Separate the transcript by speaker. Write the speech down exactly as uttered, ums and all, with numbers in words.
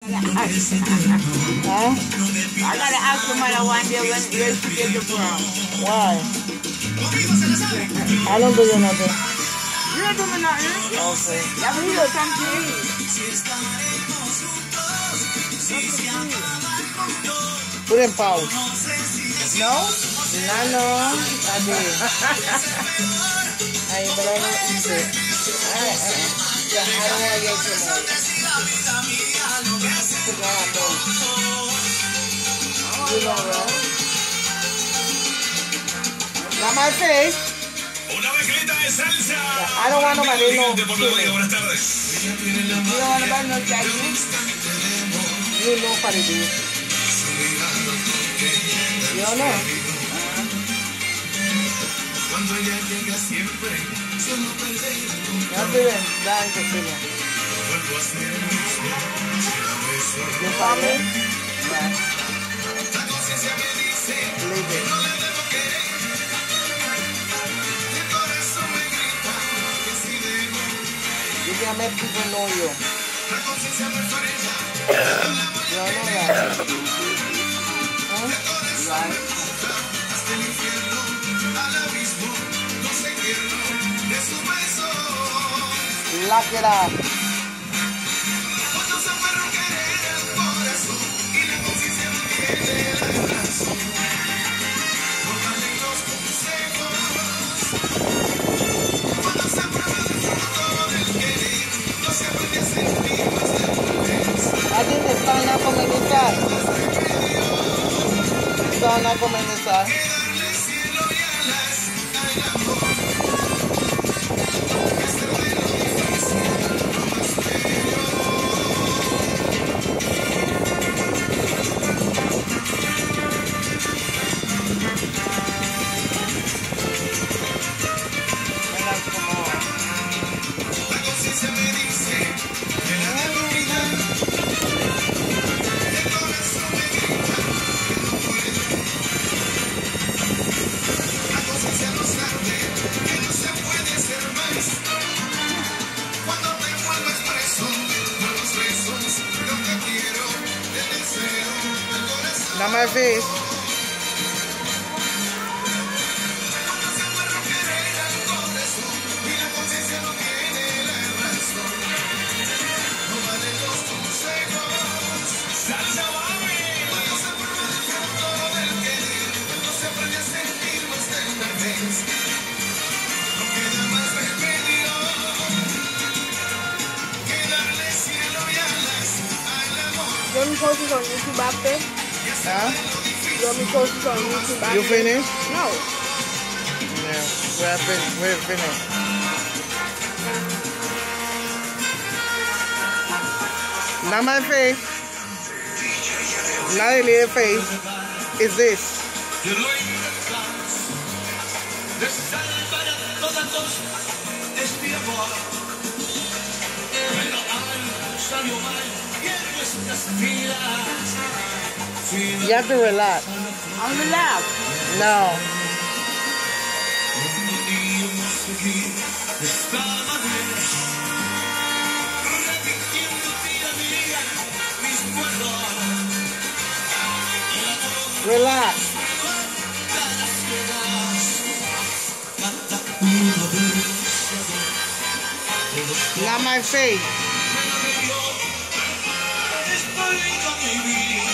Speaker 1: Huh? I gotta ask the mother one day when where she get the from.
Speaker 2: Why? I don't do you nothing.
Speaker 1: You don't do me nothing?
Speaker 2: Okay.
Speaker 1: Yeah, but you don't come to me.
Speaker 2: Put in pause.
Speaker 1: No?
Speaker 2: No, no. I did. I but I don't eat it. I, I, yeah, I don't want to get too much. You know, right? Not my face.
Speaker 3: Una mezclita de salsa.
Speaker 2: I don't want nobody to know.
Speaker 3: Buenas tardes.
Speaker 1: You don't want nobody to know Chinese?
Speaker 2: You know what it is. You don't know?
Speaker 3: Cuando ella llega siempre, solo perder el
Speaker 2: No
Speaker 3: control.
Speaker 2: deben dar en cocina.
Speaker 3: Vuelvo a ser el mismo. Si la beso,
Speaker 2: You follow? Yeah.
Speaker 3: la conciencia me dice
Speaker 2: Leave
Speaker 3: que
Speaker 2: it.
Speaker 3: no le debo querer. El corazón me grita que si debo.
Speaker 2: You can make people know you.
Speaker 3: La conciencia me frena.
Speaker 2: You don't know that. Huh? Right.
Speaker 3: Hasta el infierno, al abismo, conseguirlo de su beso.
Speaker 2: Lock it up.
Speaker 3: Cuando se aferra a querer el corazón y la conciencia no tiene la razón. No valen los consejos. Cuando se prueba el fruto del querer, no se aprende a sentir más de una vez.
Speaker 2: I think the sun not coming inside. The sun not coming inside.
Speaker 3: Que darle cielo y alas al amor. Que hacer de lo difícil lo más bello. La conciencia me dice que la debo olvidar. El corazón me grita que no puedo. La conciencia no sabe que no se puede hacer más. Cuando te vuelves preso con los besos, lo que quiero, el deseo, el corazón.
Speaker 2: Not my face.
Speaker 3: Cuando se aferra a querer al corazón y la conciencia no tiene la razón. No valen los consejos. Salsa mami. Cuando se prueba el fruto del querer, cuando se aprende a sentir más de una vez. No queda más remedio que darle cielo y alas al amor.
Speaker 1: You want me to post this on YouTube after?
Speaker 2: Huh?
Speaker 1: You want me to post this on YouTube after?
Speaker 2: You finished?
Speaker 1: No.
Speaker 2: Yeah. We're finished. We're finished. Not my face. Not a little face. It's this.
Speaker 3: Te doy libertad de salvar a toda costa este amor. Pero algo salió mal y en nuestras vidas.
Speaker 2: You have to relax.
Speaker 1: I'm gonna laugh.
Speaker 2: No.
Speaker 3: Podíamos seguir de esta manera, repitiendo día a día mismo error.
Speaker 2: Relax.
Speaker 3: Cada uno de
Speaker 2: Not my face.
Speaker 3: estoy con mi vida.